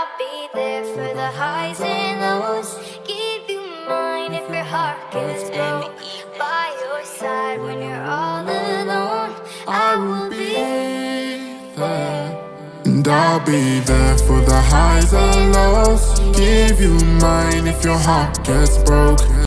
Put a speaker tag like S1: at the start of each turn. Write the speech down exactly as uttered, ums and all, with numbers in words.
S1: I'll be there for the highs and lows. Give you mine if your heart gets broke. By your side when you're all alone, I will be there.
S2: And I'll be there for the highs and lows. Give you mine if your heart gets broke.